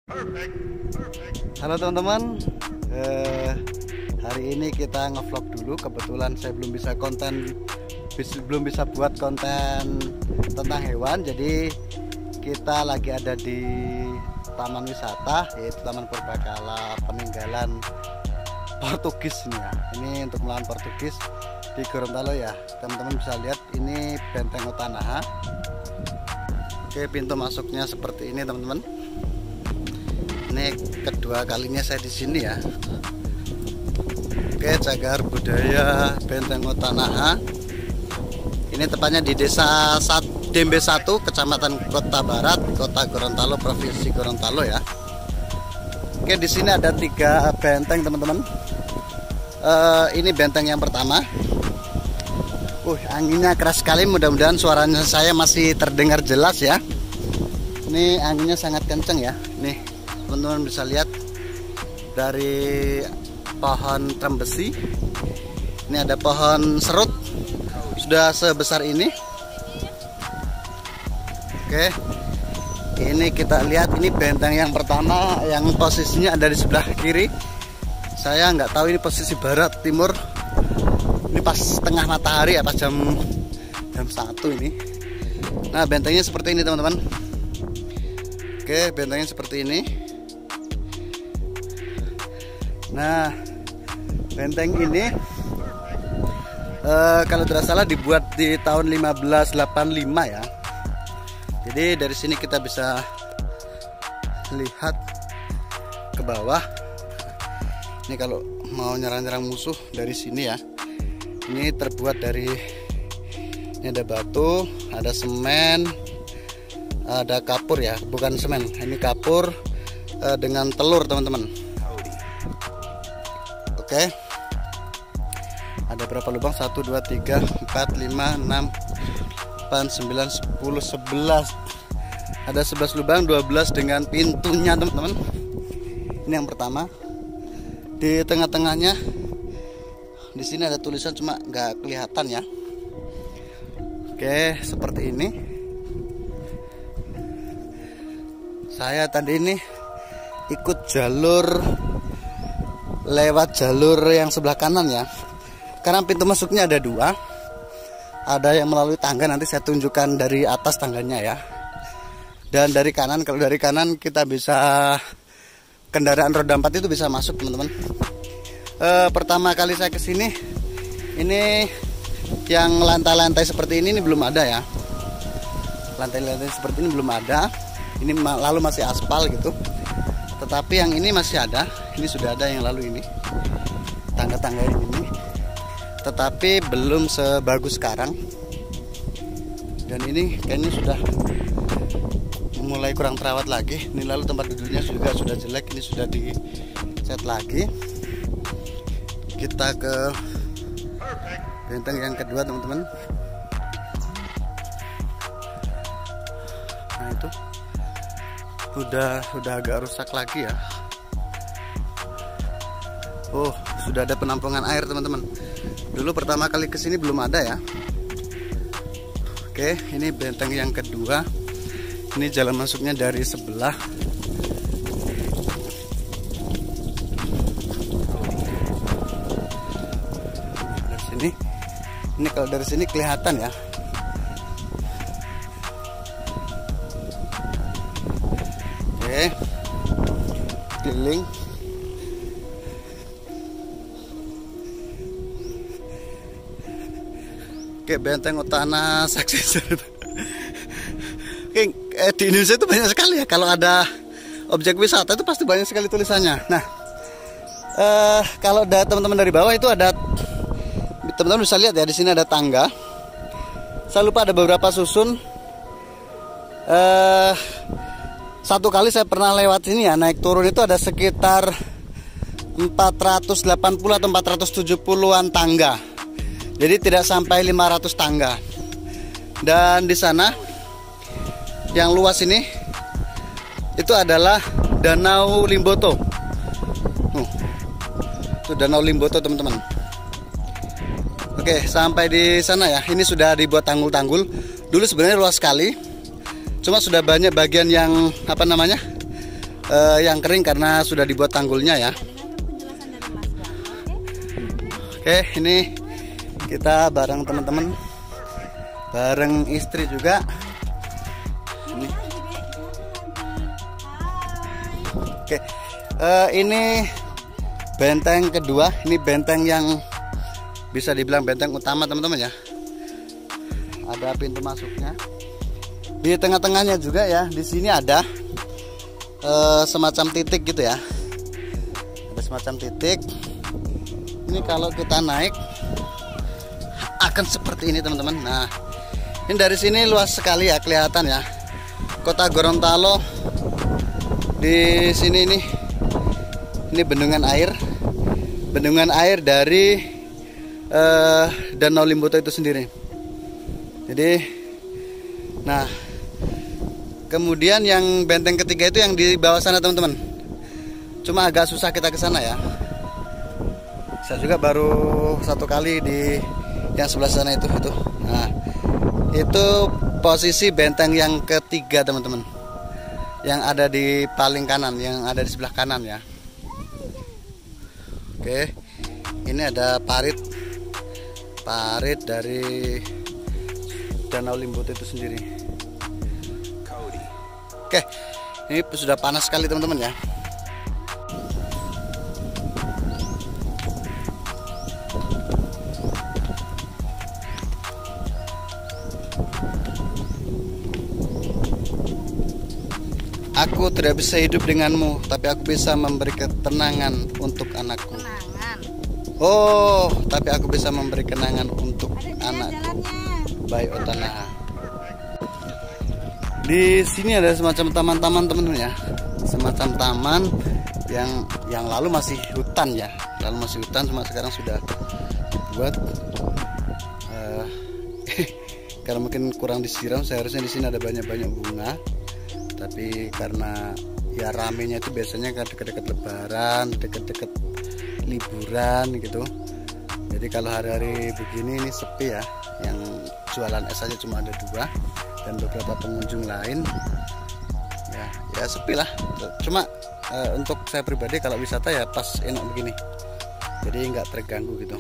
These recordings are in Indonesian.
Halo teman-teman, hari ini kita ngevlog dulu. Kebetulan saya belum bisa buat konten tentang hewan. Jadi kita lagi ada di taman wisata, yaitu Taman Purbakala peninggalan Portugis ini ya. Ini untuk melawan Portugis di Gorontalo ya. Teman-teman bisa lihat ini Benteng Utanaha. Oke, pintu masuknya seperti ini teman-teman. Ini kedua kalinya saya di sini ya. Oke, cagar budaya Benteng Utanaha. Ini tepatnya di Desa Dembe 1, Kecamatan Kota Barat, Kota Gorontalo, Provinsi Gorontalo ya. Oke, di sini ada 3 benteng teman-teman. Ini benteng yang pertama. Anginnya keras sekali. Mudah-mudahan suaranya saya masih terdengar jelas ya. Ini anginnya sangat kencang ya. Nih teman-teman bisa lihat dari pohon trembesi. Ini ada pohon serut sudah sebesar ini. Oke, ini kita lihat ini benteng yang pertama yang posisinya ada di sebelah kiri. Saya nggak tahu ini posisi barat timur. Ini pas tengah matahari ya, pas jam 1 ini. Nah, bentengnya seperti ini teman-teman. Oke, bentengnya seperti ini. Nah, benteng ini kalau tidak salah dibuat di tahun 1585 ya. Jadi dari sini kita bisa lihat ke bawah. Ini kalau mau nyerang-nyerang musuh dari sini ya. Ini terbuat dari, ini ada batu, ada semen, ada kapur ya, bukan semen, ini kapur dengan telur teman-teman. Oke, ada berapa lubang? 1, 2, 3, 4, 5, 6, 8, 9, 10, 11. Ada 11 lubang, 12 dengan pintunya teman-teman. Ini yang pertama. Di tengah-tengahnya di sini ada tulisan cuma nggak kelihatan ya. Oke, seperti ini. Saya tadi ini ikut lewat jalur yang sebelah kanan ya. Karena pintu masuknya ada 2. Ada yang melalui tangga, nanti saya tunjukkan dari atas tangganya ya. Dan dari kanan, kalau dari kanan kita bisa, kendaraan roda 4 itu bisa masuk teman-teman. Pertama kali saya kesini, ini yang lantai-lantai seperti ini belum ada ya. Lantai-lantai seperti ini belum ada. Ini lalu masih aspal gitu. Tetapi yang ini masih ada. Ini sudah ada yang lalu ini. Tangga-tangga ini. Tetapi belum sebagus sekarang. Dan ini kayaknya sudah mulai kurang terawat lagi. Ini lalu tempat duduknya juga sudah jelek. Ini sudah dicat lagi. Kita ke benteng yang kedua teman-teman. Nah itu udah agak rusak lagi ya. Oh, sudah ada penampungan air teman-teman. Dulu pertama kali kesini belum ada ya. Oke, ini benteng yang kedua. Ini jalan masuknya dari sebelah. Ini kalau dari sini kelihatan ya. Oke, keliling. Oke, Benteng Utanaha Successor. Oke, di Indonesia itu banyak sekali ya. Kalau ada objek wisata itu pasti banyak sekali tulisannya. Nah, kalau ada teman-teman dari bawah itu ada. Teman-teman bisa lihat ya, di sini ada tangga. Saya lupa ada beberapa susun. Satu kali saya pernah lewat sini ya, naik turun itu ada sekitar 480 atau 470-an tangga. Jadi tidak sampai 500 tangga. Dan di sana yang luas ini itu adalah Danau Limboto. Itu Danau Limboto teman-teman. Oke, sampai di sana ya. Ini sudah dibuat tanggul-tanggul. Dulu sebenarnya luas sekali. Cuma sudah banyak bagian yang yang kering karena sudah dibuat tanggulnya ya. Oke, ini kita bareng teman-teman, bareng istri juga. Ini. Oke, ini benteng kedua. Ini benteng yang bisa dibilang benteng utama teman-teman ya. Ada pintu masuknya. Di tengah-tengahnya juga ya. Di sini ada semacam titik gitu ya. Ada semacam titik. Ini kalau kita naik akan seperti ini teman-teman. Nah, ini dari sini luas sekali ya, kelihatan ya. Kota Gorontalo di sini ini bendungan air. Bendungan air dari Danau Limboto itu sendiri. Jadi, nah, kemudian yang benteng ketiga itu yang di bawah sana teman-teman. Cuma agak susah kita ke sana ya. Saya juga baru satu kali di yang sebelah sana itu. Nah, itu posisi benteng yang ketiga teman-teman. Yang ada di paling kanan, yang ada di sebelah kanan ya. Oke, ini ada parit dari Danau Limboto itu sendiri. Oke, ini sudah panas sekali teman-teman ya. Aku tidak bisa hidup denganmu, tapi aku bisa memberi ketenangan untuk anakku. Kenangan. Oh, tapi aku bisa memberi kenangan untuk anakku. Baik, Otanaha. Di sini ada semacam taman-taman teman-teman ya. Semacam taman yang lalu masih hutan ya. Lalu masih hutan, cuma sekarang sudah dibuat. Karena mungkin kurang disiram, seharusnya di sini ada banyak-banyak bunga. Tapi karena ya ramenya itu biasanya kan dekat-dekat lebaran, dekat-dekat liburan gitu. Jadi kalau hari-hari begini ini sepi ya. Yang jualan es aja cuma ada 2 dan beberapa pengunjung lain. Ya sepi lah. Cuma untuk saya pribadi kalau wisata ya pas enak begini. Jadi nggak terganggu gitu.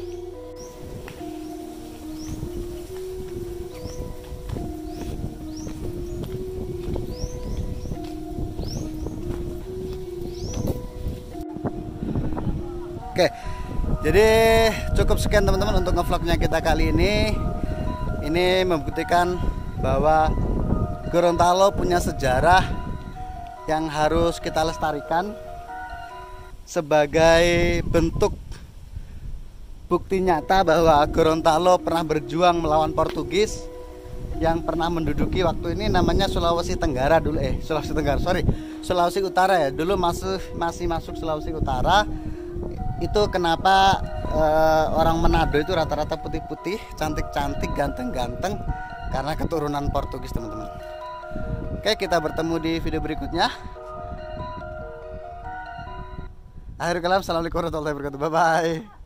Oke, jadi cukup sekian teman-teman untuk ngevlognya kita kali ini. Ini membuktikan bahwa Gorontalo punya sejarah yang harus kita lestarikan sebagai bentuk bukti nyata bahwa Gorontalo pernah berjuang melawan Portugis yang pernah menduduki waktu ini namanya Sulawesi Tenggara dulu. Sulawesi Utara ya. Dulu masih masuk Sulawesi Utara. Itu kenapa orang Manado itu rata-rata putih-putih, cantik-cantik, ganteng-ganteng karena keturunan Portugis teman-teman. Oke, kita bertemu di video berikutnya. Akhirul kalam, assalamualaikum warahmatullahi wabarakatuh. Bye bye.